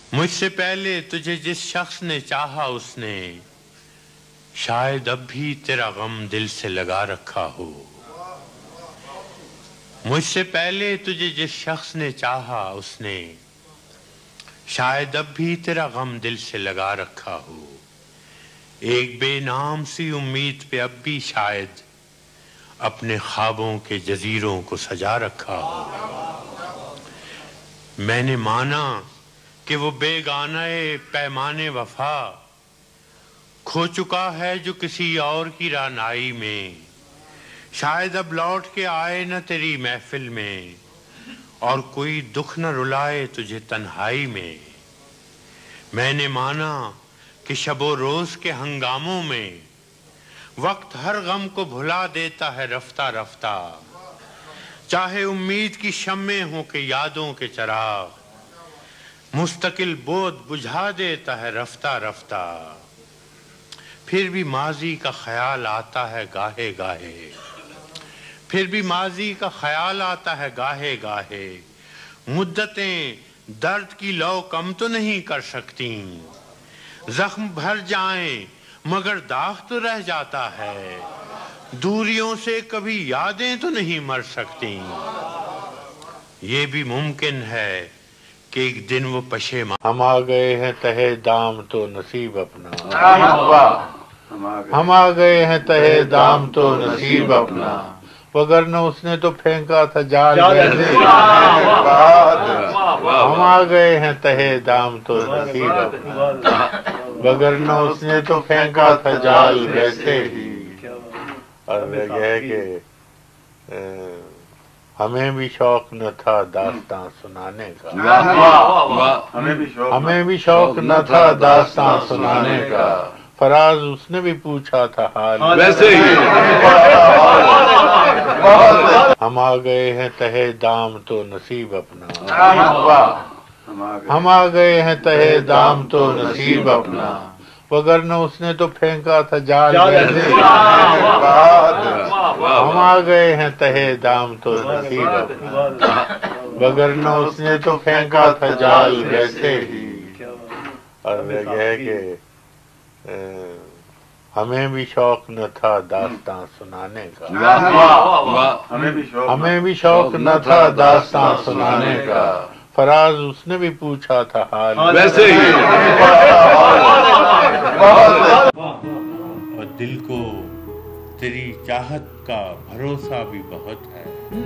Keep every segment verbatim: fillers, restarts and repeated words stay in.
مجھ سے پہلے تجھے جس شخص نے چاہا اس نے شاید اب بھی تیرا غم دل سے لگا رکھا ہو. مجھ سے پہلے تجھے جس شخص نے چاہا اس نے شاید اب بھی تیرا غم دل سے لگا رکھا ہو. ایک بے نام سی امید پہ اب بھی شاید اپنے خوابوں کے جزیروں کو سجا رکھا ہو. میں نے مانا کہ وہ بیگانہ پیمانے وفا کھو چکا ہے جو کسی اور کی رعنائی میں. شاید اب لوٹ کے آئے نہ تیری محفل میں اور کوئی دکھ نہ رلائے تجھے تنہائی میں. میں نے مانا کہ شب و روز کے ہنگاموں میں وقت ہر غم کو بھلا دیتا ہے رفتہ رفتہ. چاہے امید کی شمعیں ہوں کہ یادوں کے چراغ مستقل بود بجھا دیتا ہے رفتہ رفتہ. پھر بھی ماضی کا خیال آتا ہے گاہے گاہے پھر بھی ماضی کا خیال آتا ہے گاہے گاہے. مدتیں درد کی لو کم تو نہیں کر سکتی. زخم بھر جائیں مگر داغ تو رہ جاتا ہے. دوریوں سے کبھی یادیں تو نہیں مر سکتی. یہ بھی ممکن ہے کہ ایک دن وہ پشیمان. ہم آ گئے ہیں تہے دام تو نصیب اپنا. ہم آ گئے ہیں تہے دام تو نصیب اپنا وگرنہ اس نے تو پھینکا تھا جال ویسے. ہم آ گئے ہیں تہے دام تو نصیب اپنا وگرنہ اس نے تو پھینکا تھا جال ویسے ہی. اور یہ ہے کہ ہمیں بھی شوق نہ تھا داستان سنانے کا. ہمیں بھی شوق نہ تھا داستان سنانے کا. فراز اس نے بھی پوچھا تھا حال ویسے ہی. ہم آ گئے ہیں تہے دام تو نصیب اپنا. ہم آ گئے ہیں تہے دام تو نصیب اپنا وگرنہ اس نے تو پھینکا تھا جال ویسے. ہم آ گئے ہیں تہے دام تو نصیب اپنا وگرنہ اس نے تو پھینکا تھا جال ویسے ہی. اور یہ ہے کہ ہمیں بھی شوق نہ تھا داستان سنانے کا. ہمیں بھی شوق نہ تھا داستان سنانے کا. فراز اس نے بھی پوچھا تھا حال ویسے ہی. اور دل کو تیری چاہت کا بھروسہ بھی بہت ہے.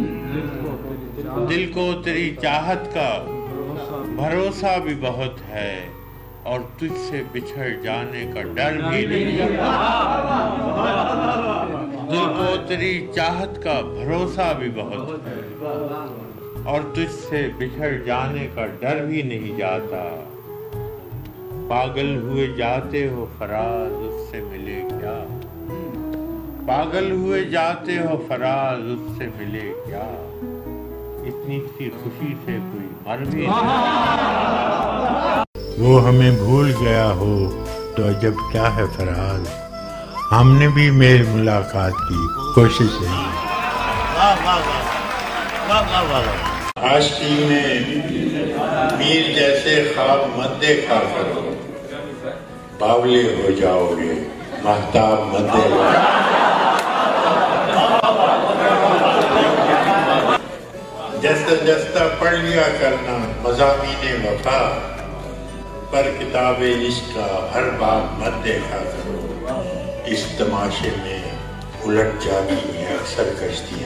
دل کو تیری چاہت کا بھروسہ بھی بہت ہے اور تجھ سے بچھڑ جانے کا ڈر بھی نہیں. دل کو تیری چاہت کا بھروسہ بھی بہت ہے اور تجھ سے بچھڑ جانے کا ڈر بھی نہیں جاتا. پاگل ہوئے جاتے ہو فراز اس سے ملے کیا. پاگل ہوئے جاتے ہو فراز اس سے ملے کیا. اتنی سی خوشی سے کوئی مر بھی نہیں. وہ ہمیں بھول گیا ہو تو عجب کیا ہے فراز. ہم نے بھی میل ملاقات کی کوشش نہیں. عاشقی میں میر جیسے خواب مت دیکھا کرو. باولے ہو جاؤ گے مہتاب مت دیکھا. جیسا جستا پڑھ لیا کرنا مضامین وفا پر کتاب عشق کا ہر باب مت دیکھا کرو. اس تماشے میں الٹ جاتی ہیں اکثر کشتیاں.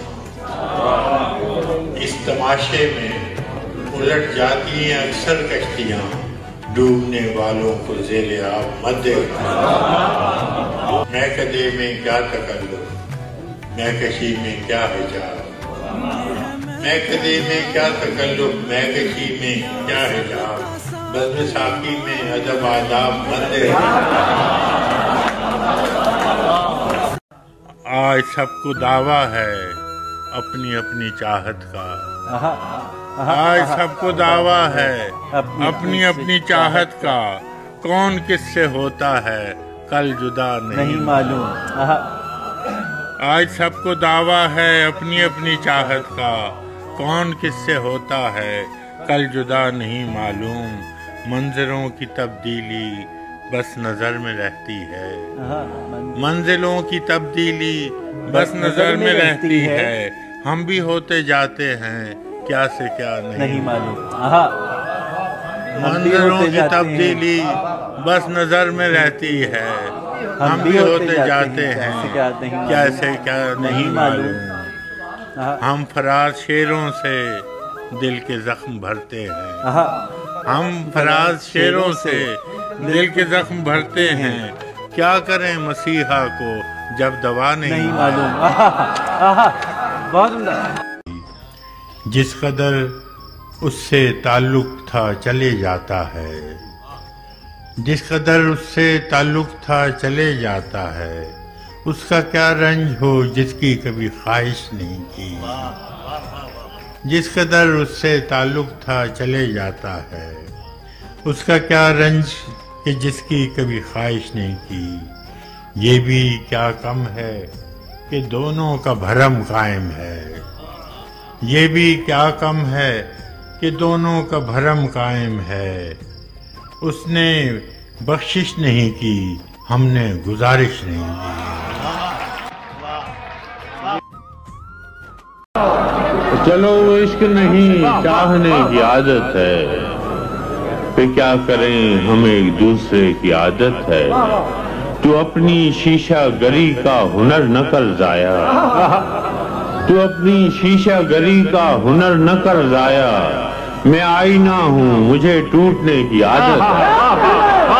اس تماشے میں الٹ جاتی ہیں اکثر کشتیاں. ڈوبنے والوں کو ذیل آب مت دیکھا. میں کدے میں کیا تکلف میں کشی میں کیا حجاب. میں کدے میں کیا تکلف میں کشی میں کیا حجاب. بزم ساقی میں ادب آداب مت دیکھا. آج سب کو دعویٰ ہے اپنی اپنی چاہت کا. آج سب کو دعویٰ ہے اپنی اپنی چاہت کا. کون کس سے ہوتا ہے کل جدا نہیں معلوم. آج سب کو دعویٰ ہے اپنی اپنی چاہت کا. کون کس سے ہوتا ہے کل جدا نہیں معلوم. منظروں کی تبدیلی بس نظر میں رہتی ہے، منزلوں کی تبدیلی بس نظر میں رہتی ہے، ہم بھی ہوتے جاتے ہیں کیا سے کیا نہیں معلوم، منظروں کی تبدیلی بس نظر میں رہتی ہے، ہم بھی ہوتے جاتے ہیں کیا سے کیا نہیں معلوم، ہم فراز شعروں سے دل کے زخم بھرتے ہیں، ہم فراز شعروں سے دل کے زخم بھرتے ہیں، کیا کریں مسیحا کو جب دوا نہیں معلوم، جس قدر اس سے تعلق تھا چلے جاتا ہے، جس قدر اس سے تعلق تھا چلے جاتا ہے، اس کا کیا رنج ہو جس کی کبھی خواہش نہیں کی، جس قدر اس سے تعلق تھا چلے جاتا ہے، اس کا کیا رنج کہ جس کی کبھی خواہش نہیں کی، یہ بھی کیا کم ہے کہ دونوں کا بھرم قائم ہے، یہ بھی کیا کم ہے کہ دونوں کا بھرم قائم ہے، اس نے بخشش نہیں کی، ہم نے گزارش نہیں کی، چلو عشق نہیں چاہنے کی عادت ہے، پھر کیا کریں ہم ایک دوسرے کی عادت ہے، تو اپنی شیشہ گری کا ہنر نہ کر ضائع، تو اپنی شیشہ گری کا ہنر نہ کر ضائع، میں آئینہ ہوں مجھے ٹوٹنے کی عادت ہے،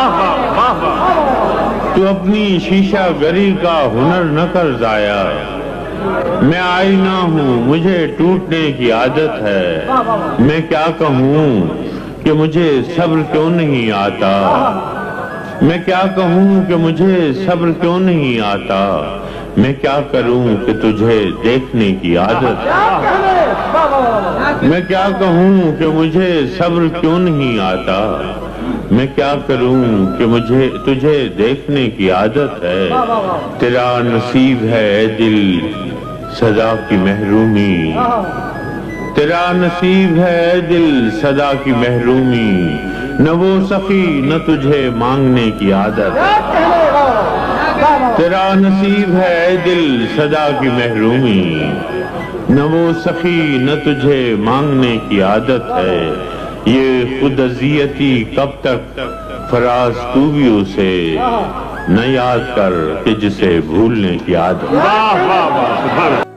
تو اپنی شیشہ گری کا ہنر نہ کر ضائع، میں آئینہ ہوں مجھے ٹوٹنے کی عادت ہے، میں کیا کہوں کہ مجھے صبر کیوں نہیں آتا، میں کیا کہوں کہ مجھے صبر کیوں نہیں آتا، میں کیا کروں کہ تجھے دیکھنے کی عادت ہے، میں کیا کہوں کہ مجھے صبر کیوں نہیں آتا، میں کیا کروں کہ مجھے تجھے دیکھنے کی عادت ہے، تیرا نصیب ہے اے دل صدا کی محرومی، تیرا نصیب ہے اے دل صدا کی محرومی، نہ وہ سخی نہ تجھے مانگنے کی عادت ہے، تیرا نصیب ہے اے دل صدا کی محرومی، نہ وہ سخی نہ تجھے مانگنے کی عادت ہے، یہ خود اذیتی کب تک فراز تو بھی اسے نہ یاد کر کہ جسے بھولنے کی عادت ہے۔